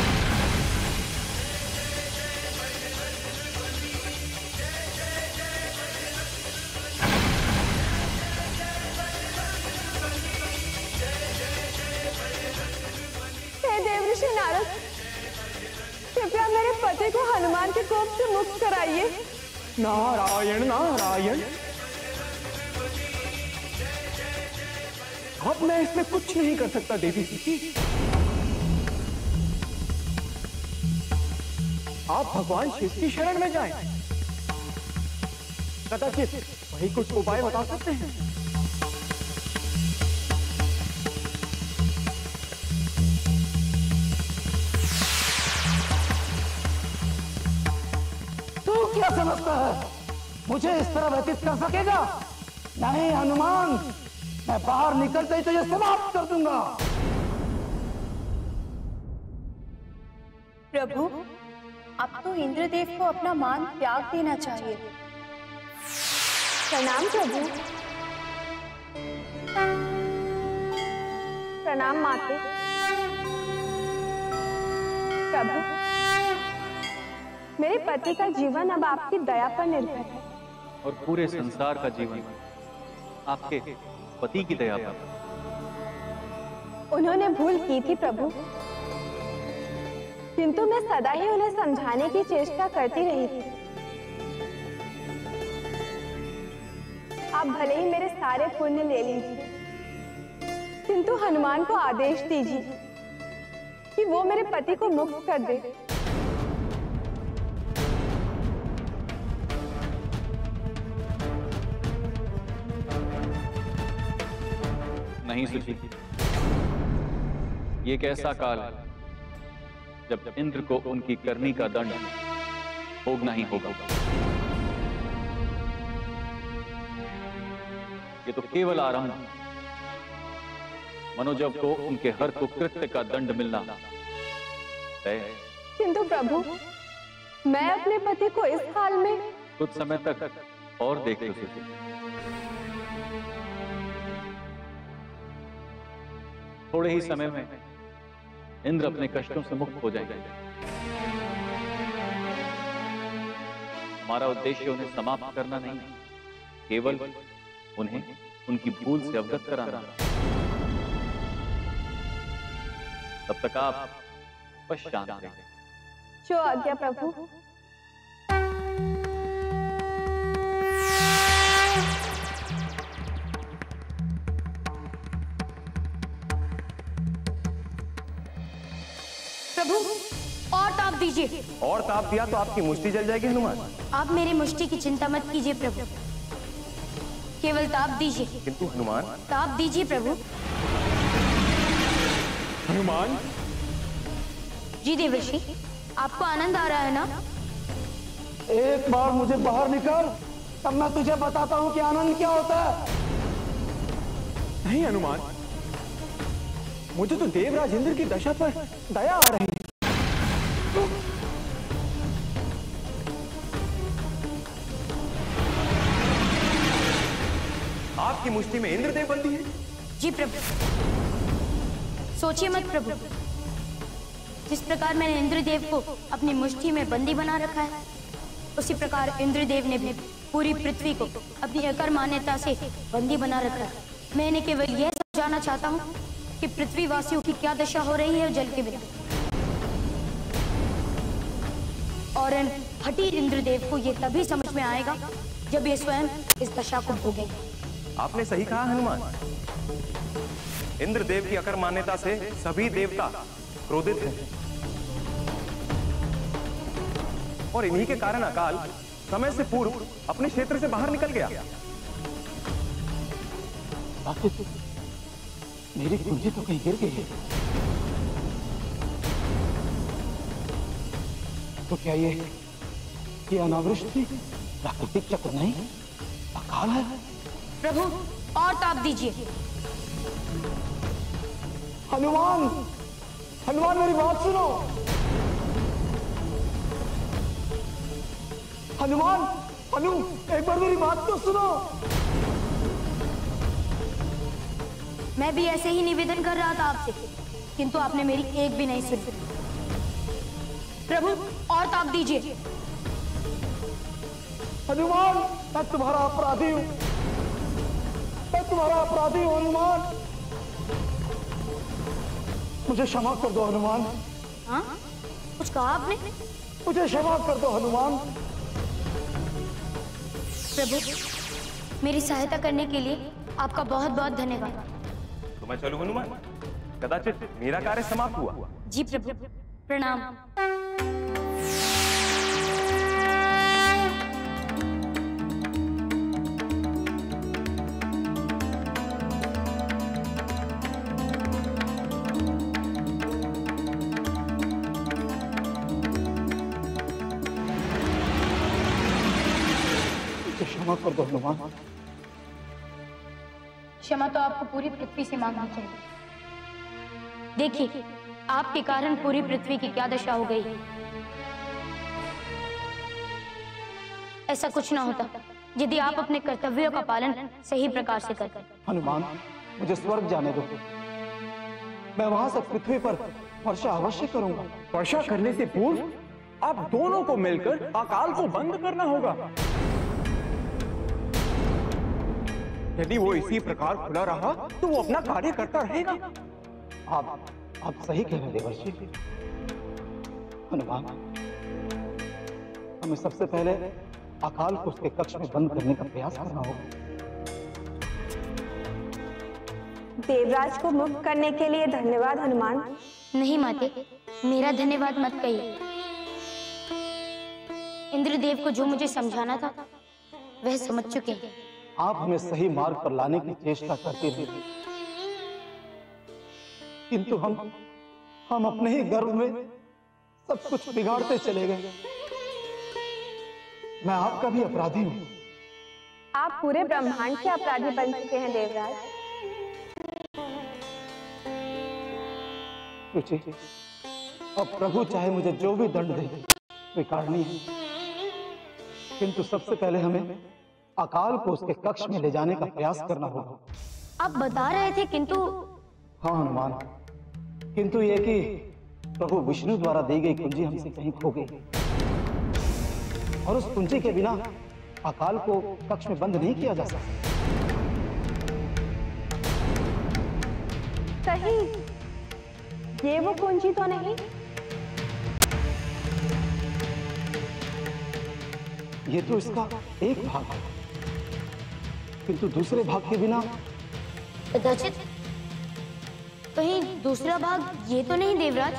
हे देवऋषि नारद, कृपया मेरे पति को हनुमान के कोप से मुक्त कराइए। नारायण नारायण। अब मैं इसमें कुछ नहीं कर सकता देवी सूची। आप भगवान शिव की शरण में जाएं। कदाचित वही कुछ उपाय बता सकते हैं। तू क्या समझता है मुझे इस तरह व्यतीत कर सकेगा? नहीं हनुमान, मैं बाहर निकलते ही तो ये समाप्त कर दूंगा। प्रभु, अब तो इंद्रदेव को अपना मान त्याग देना चाहिए। प्रणाम प्रभु। प्रणाम माते। प्रभु, मेरे पति का जीवन अब आपकी दया पर निर्भर है। और पूरे संसार का जीवन आपके पति की दया पर। उन्होंने भूल की थी प्रभु, किंतु मैं सदा ही उन्हें समझाने की चेष्टा करती रही थी। आप भले ही मेरे सारे पुण्य ले लीजिए, किंतु हनुमान को आदेश दीजिए कि वो मेरे पति को मुक्त कर दे। नहीं सुची, ये एक ऐसा काल है जब इंद्र को उनकी करनी का दंड भोगना ही होगा। ये तो केवल आरंभ है। मनोजव को उनके हर कुकृत्य का दंड मिलना तय है। किंतु प्रभु, मैं अपने पति को इस हाल में कुछ समय तक और देख लो सुची। थोड़े ही समय में इंद्र अपने कष्टों से मुक्त हो जाएंगे। हमारा उद्देश्य उन्हें समाप्त करना नहीं, केवल उन्हें उनकी भूल से अवगत कराना। तब तक आप बस शांत रहें। जो आज्ञा प्रभु। प्रभु, और ताप दीजिए। और ताप दिया तो आपकी मुष्टि जल जाएगी हनुमान। आप मेरी मुष्टि की चिंता मत कीजिए प्रभु, केवल ताप दीजिए। किंतु हनुमान। ताप दीजिए प्रभु। हनुमान। जी देवर्षि, आपको आनंद आ रहा है ना? एक बार मुझे बाहर निकाल, तब मैं तुझे बताता हूँ कि आनंद क्या होता है। नहीं हनुमान, मुझे तो देवराज इंद्र की दशा पर दया आ रही है। आपकी मुष्टि में इंद्रदेव बंदी है। जी प्रभु। सोचिए मत प्रभु, जिस प्रकार मैंने इंद्रदेव को अपनी मुष्टि में बंदी बना रखा है, उसी प्रकार इंद्रदेव ने भी पूरी पृथ्वी को अपनी अकर मान्यता से बंदी बना रखा है। मैं इन्हें केवल यह समझाना चाहता हूँ कि पृथ्वी वासियों की क्या दशा हो रही है जल के बिना। और इन हठी इंद्रदेव को ये तभी समझ में आएगा जब ये स्वयं इस दशा को भोगेंगे। आपने सही कहा हनुमान। इंद्रदेव की अकर मान्यता से सभी देवता क्रोधित हैं और इन्हीं के कारण अकाल समय से पूर्व अपने क्षेत्र से बाहर निकल गया। मेरी कुंजी तो कहीं गिर गई है। तो क्या ये ये अनावृष्टि प्राकृतिक चक्र नहीं, अकाल है? प्रभु, और ताप दीजिए। हनुमान, हनुमान मेरी बात सुनो। हनुमान, हनु, एक बार मेरी बात तो सुनो। मैं भी ऐसे ही निवेदन कर रहा था आपसे, किंतु आपने मेरी एक भी नहीं सुनी। प्रभु, और ताप दीजिए। हनुमान, मैं तुम्हारा अपराधी हूं, मैं तुम्हारा अपराधी हूं हनुमान। मुझे क्षमा कर दो हनुमान। हाँ? कुछ कहा आपने? मुझे क्षमा कर दो हनुमान। प्रभु, मेरी सहायता करने के लिए आपका बहुत बहुत धन्यवाद। तो मैं चलूं हनुमान? कदाचित मेरा कार्य समाप्त हुआ। जी प्रभु, प्रणाम। क्षमा कर दो हनुमान। क्षमा तो आपको पूरी पृथ्वी से मांगनी चाहिए। देखिए, आपके कारण पूरी पृथ्वी की क्या दशा हो गई। ऐसा कुछ ना होता यदि आप अपने कर्तव्यों का पालन सही प्रकार से करते। हनुमान, मुझे स्वर्ग जाने दो। मैं वहां से पृथ्वी पर वर्षा अवश्य करूंगा। वर्षा करने से पूर्व आप दोनों को मिलकर अकाल को बंद करना होगा। यदि वो इसी प्रकार खुला रहा तो वो अपना कार्य करता रहेगा। आप आप सही कह रहे हैं देवर्षि। हनुमान, हमें सबसे पहले अकाल को उसके कक्ष में बंद करने का प्रयास करना होगा। देवराज को मुक्त करने के लिए धन्यवाद हनुमान। नहीं माते, मेरा धन्यवाद मत कहिए। इंद्रदेव को जो मुझे समझाना था वह समझ चुके हैं। आप हमें सही मार्ग पर लाने की चेष्टा करते रहे, किंतु हम हम अपने ही गर्व में सब कुछ बिगाड़ते चले गए। मैं आपका भी अपराधी हूं। आप पूरे ब्रह्मांड के अपराधी बन चुके हैं देवराज। रुचि, अब प्रभु चाहे मुझे जो भी दंड दे स्वीकारनी है, किंतु सबसे पहले हमें अकाल को उसके कक्ष में ले जाने का प्रयास करना होगा। आप बता रहे थे किंतु। हाँ हनुमान, किंतु ये कि प्रभु विष्णु द्वारा दी गई कुंजी हमसे कहीं खो गई, और उस कुंजी के बिना अकाल को कक्ष में बंद नहीं किया जा सकता। कहीं ये वो कुंजी तो नहीं? ये तो इसका एक भाग है, किंतु दूसरे भाग के बिना। कदाचित कहीं दूसरा भाग ये तो नहीं देवराज?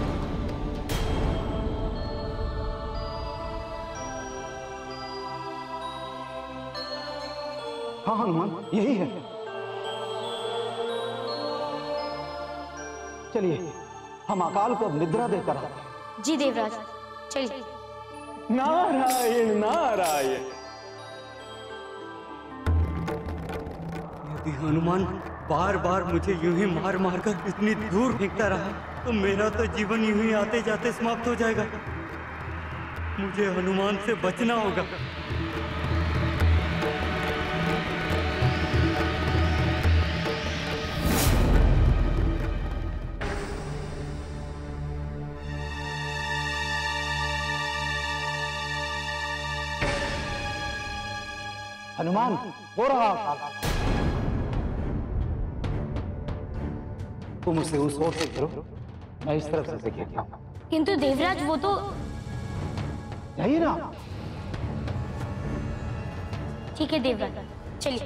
हाँ हनुमान, यही है। चलिए हम अकाल को अब निद्रा देकर आते हैं। जी देवराज, चलिए। नारायण नारायण। यदि हनुमान बार बार मुझे यूं ही मार मार कर इतनी दूर फेंकता रहा तो मेरा तो जीवन यूं ही आते जाते समाप्त हो जाएगा। मुझे हनुमान से बचना होगा। हनुमान, हो रहा अकाल। तुम उसे उस ओर से करो, मैं इस तरफ से घेरता हूं। किंतु देवराज वो तो। यही ना। ठीक है देवराज, चलिए।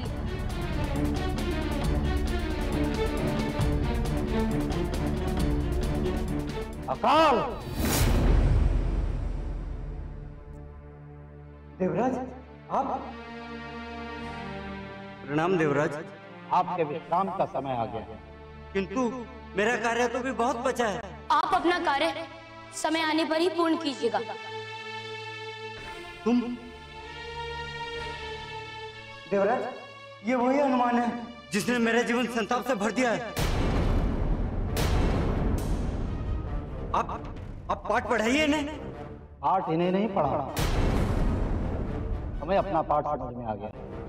अकाल। देवराज, आप? प्रणाम देवराज। आपके विश्राम का समय आ गया है, किंतु मेरा कार्य तो भी बहुत बचा है। आप अपना कार्य समय आने पर ही पूर्ण कीजिएगा। तुम? देवराज, ये वही हनुमान है जिसने मेरा जीवन संताप से भर दिया है। आप आप पाठ पढ़ाइए इन्हें। पाठ इन्हें नहीं पढ़ा, हमें अपना पाठ समझ में आ गया,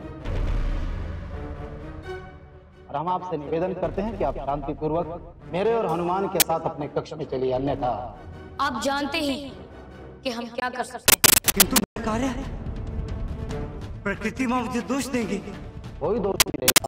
और हम आपसे निवेदन करते हैं कि आप शांति पूर्वक मेरे और हनुमान के साथ अपने कक्ष में चलिए, अन्यथा। आप जानते ही कि हम क्या कर सकते हैं। किंतु मेरा कार्य है, प्रकृति मां मुझे दोष देंगी। कोई दोष नहीं देगा।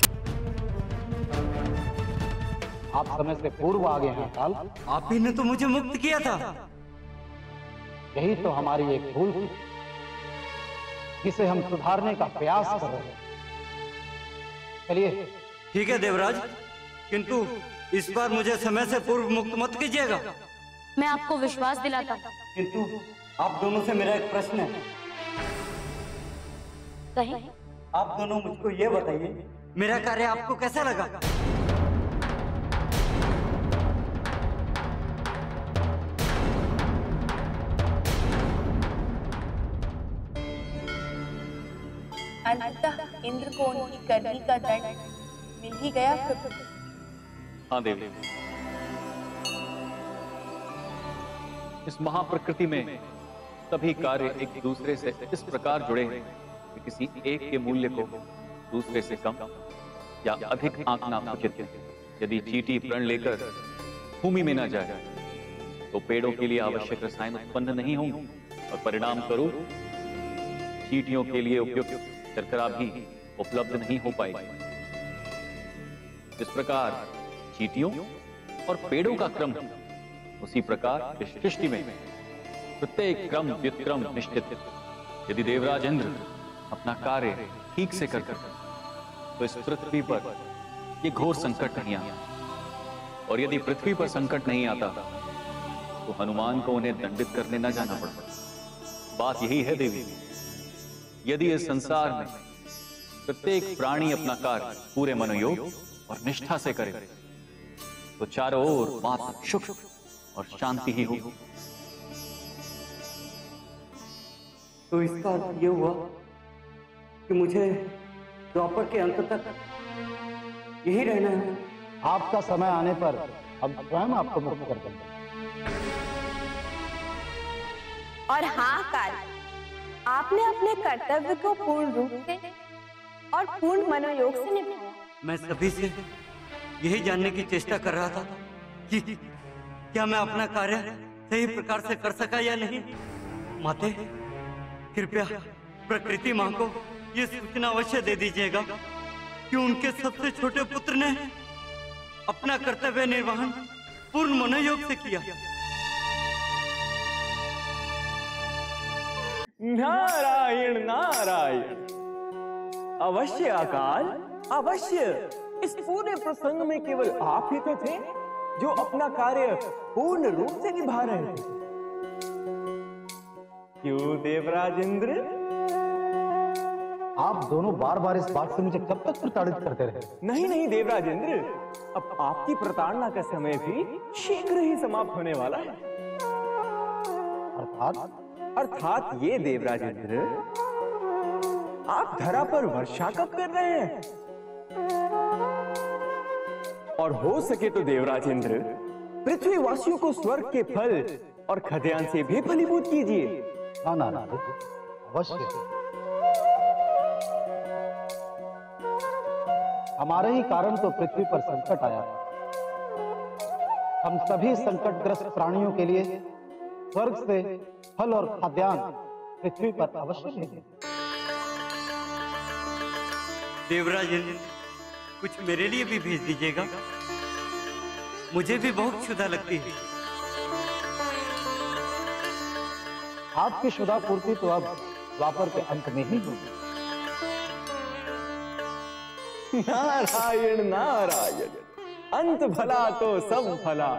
आप समय से पूर्व आ गए हैं अकाल। आप ही ने तो मुझे मुक्त किया था। यही तो हमारी एक भूल थी, जिसे हम सुधारने का प्रयास कर रहे हैं। चलिए। ठीक है देवराज, किंतु इस बार मुझे समय से पूर्व मुक्त मत कीजिएगा। मैं आपको विश्वास दिलाता हूँ। किंतु आप दोनों से मेरा एक प्रश्न है। कहें? आप दोनों मुझको ये बताइए, मेरा कार्य आपको कैसा लगा? अंततः इंद्र को उनकी करनी का दंड मिल ही गया प्रभु। हाँ देवी, इस महाप्रकृति में सभी कार्य एक दूसरे से इस प्रकार जुड़े हैं कि किसी एक के मूल्य को दूसरे से कम या अधिक आंकना उचित है। यदि चींटी प्रण लेकर भूमि में न जाए तो पेड़ों के लिए आवश्यक रसायन उत्पन्न नहीं होंगे और परिणाम स्वरूप चींटियों के लिए उपयुक्त शर्करा भी उपलब्ध नहीं हो पाएगी। जिस प्रकार चींटियों और पेड़ों का क्रम है, उसी प्रकार इस सृष्टि में प्रत्येक क्रम व्युत्क्रम निश्चित है। यदि देवराज इंद्र अपना कार्य ठीक से करते तो इस पृथ्वी पर यह घोर संकट नहीं आता, और यदि पृथ्वी पर संकट नहीं आता तो हनुमान को उन्हें दंडित करने न जाना पड़ता। बात यही है देवी, यदि इस संसार में प्रत्येक प्राणी अपना कार्य पूरे मनोयोग और निष्ठा से करे तो चारों ओर मात्र सुख और शांति ही होगी। तो इसका अर्थ ये हुआ कि मुझे द्वापर के अंत तक यही रहना है। आपका समय आने पर हम स्वयं आपको मुक्त कर देंगे। और हाँ काल, आपने अपने कर्तव्य को पूर्ण रूप से और पूर्ण मनोयोग से निभाया। मैं सभी से यही जानने की चेष्टा कर रहा था कि क्या मैं अपना कार्य सही प्रकार से कर सका या नहीं। माते, कृपया प्रकृति मां को ये सूचना अवश्य दे दीजिएगा कि उनके सबसे छोटे पुत्र ने अपना कर्तव्य निर्वहन पूर्ण मनोयोग से किया। नारायण नारायण। अवश्य अकाल, अवश्य। इस पूरे प्रसंग में केवल आप ही तो थे जो अपना कार्य पूर्ण रूप से निभा रहे थे। क्यों देवराज इंद्र? आप दोनों बार बार इस बात से मुझे कब तक प्रताड़ित करते रहे? नहीं नहीं देवराज इंद्र, अब आपकी प्रताड़ना का समय भी शीघ्र ही समाप्त होने वाला है। अर्थात अर्थात ये देवराज इंद्र, आप धरा पर वर्षा कब कर रहे हैं? और हो सके तो देवराज इंद्र, पृथ्वी वासियों को स्वर्ग के फल और खद्यान से भी फलीभूत कीजिए। हाँ नारायण, अवश्य। हमारे ही कारण तो पृथ्वी पर संकट आया। हम सभी संकटग्रस्त प्राणियों के लिए स्वर्ग से फल और खाद्यान्न पृथ्वी पर अवश्य भेजें। देवराज इंद्र, कुछ मेरे लिए भी भेज दीजिएगा। मुझे भी बहुत क्षुधा लगती है। आपकी क्षुधा पूर्ति तो अब द्वापर के अंत में ही होगी। नारायण नारायण, अंत भला तो सब भला।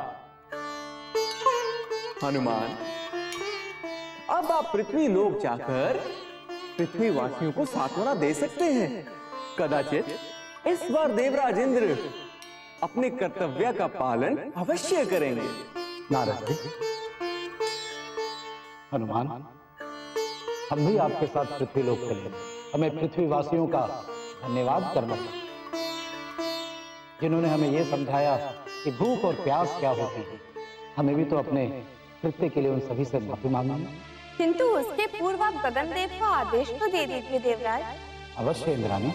हनुमान, अब आप पृथ्वी लोक जाकर पृथ्वी वासियों को सांत्वना दे सकते हैं। कदाचित इस बार देवराज इंद्र अपने कर्तव्य का पालन अवश्य करेंगे। नारद, हनुमान, हम भी आपके साथ पृथ्वी लोक चलेंगे। हमें पृथ्वी वासियों का धन्यवाद करना है, जिन्होंने हमें यह समझाया कि भूख और प्यास क्या होती है। हमें भी तो अपने कृत्य के लिए उन सभी से माफी मांगना है। किंतु उसके पूर्व आप गगनदेव को आदेश तो दे दीजिए देवराज। अवश्य इंद्राणी।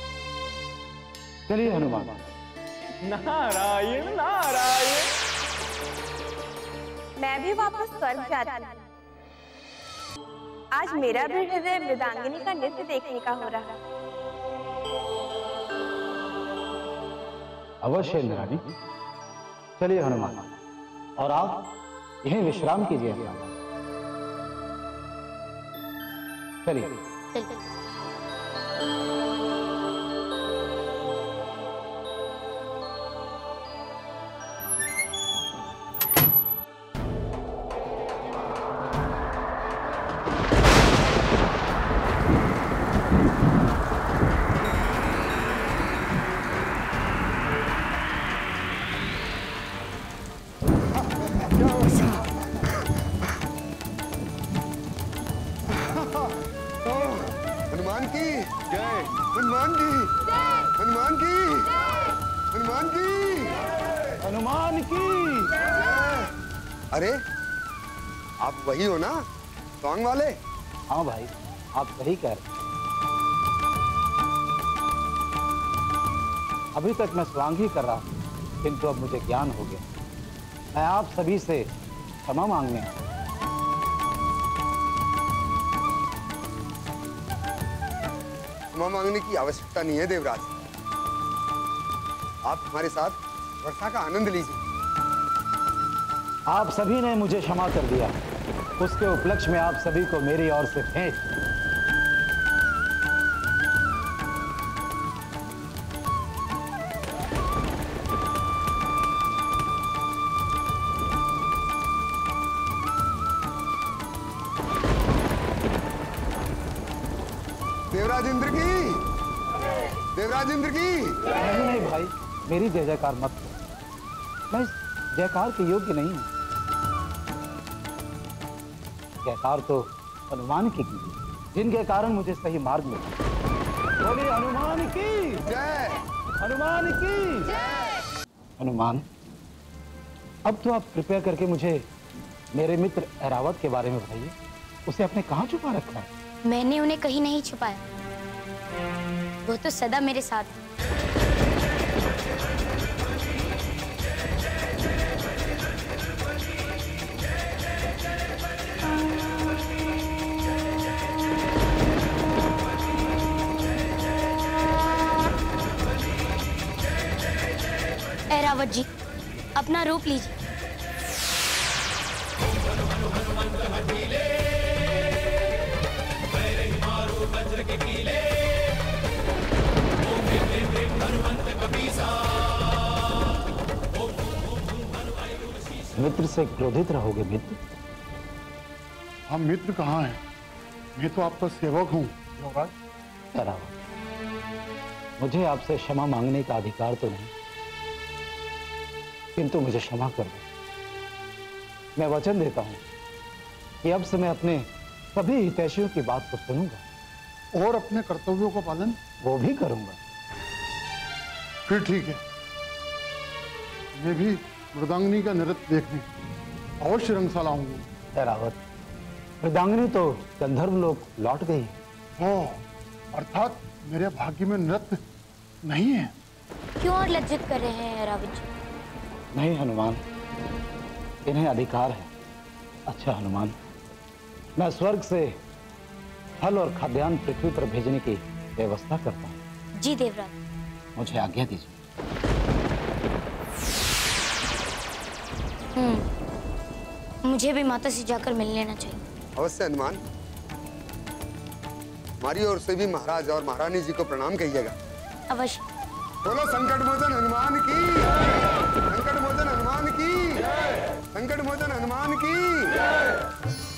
चलिए हनुमान। नारायण नारायण। मैं भी वापस स्वर्ग जाती हूँ। आज मेरा भी हृदय मृदांगिनी का नृत्य देखने का हो रहा है। अवश्य इंद्राणी। चलिए हनुमान, और आप यहीं विश्राम कीजिए। चलिए। हनुमान की जय। हनुमान की हनुमान की हनुमान की हनुमान की। अरे आप वही हो ना स्वांग वाले? हाँ भाई, आप सही कह रहे हैं। अभी तक मैं स्वांग ही कर रहा हूँ, किंतु अब मुझे ज्ञान हो गया। मैं आप सभी से क्षमा मांगने आया। क्षमा मांगने की आवश्यकता नहीं है देवराज। आप हमारे साथ वर्षा का आनंद लीजिए। आप सभी ने मुझे क्षमा कर दिया, उसके उपलक्ष्य में आप सभी को मेरी ओर से भेंट। देवराज इंद्र की, देवराज इंद्र की। नहीं नहीं भाई, मेरी जय जयकार मत करो। मैं इस जयकार के योग्य नहीं हूं। जयकार तो हनुमान की की, जिनके कारण मुझे सही मार्ग मिला। बोलिए हनुमान की जय, हनुमान की जय। हनुमान, अब तो आप कृपया करके मुझे मेरे मित्र ऐरावत के बारे में बताइए। उसे आपने कहाँ छुपा रखा है? मैंने उन्हें कहीं नहीं छुपाया, वो तो सदा मेरे साथ है। ऐरावत जी, अपना रूप लीजिए। मित्र से क्रोधित रहोगे मित्र? हम मित्र कहाँ हैं? मैं तो आपका सेवक हूँ। ऐरावत, मुझे आपसे क्षमा मांगने का अधिकार तो नहीं, किंतु मुझे क्षमा कर दो। मैं वचन देता हूं कि अब से मैं अपने सभी हितैषियों की बात को सुनूंगा और अपने कर्तव्यों का पालन वो भी करूंगा। फिर ठीक है, मैं भी मृदांगनी का नृत्य देखने अवश्य रंगशाला आऊंगा। ऐरावत, मृदांगनी तो गंधर्व लोग लौट गई। ओ, अर्थात मेरे भाग्य में नृत्य नहीं है। क्यों और लज्जित कर रहे हैं ऐरावत जी? नहीं हनुमान, इन्हें अधिकार है। अच्छा हनुमान, मैं स्वर्ग से फल और खाद्यान्न पृथ्वी पर भेजने की व्यवस्था करता हूँ। जी देवराज। मुझे आज्ञा दीजिए। हम्म, मुझे भी माता से जाकर मिल लेना चाहिए। अवश्य हनुमान, हमारी ओर से भी महाराज और महारानी जी को प्रणाम कहिएगा। अवश्य। बोलो संकट मोचन हनुमान की, संकट मोचन हनुमान की, संकट मोचन हनुमान की।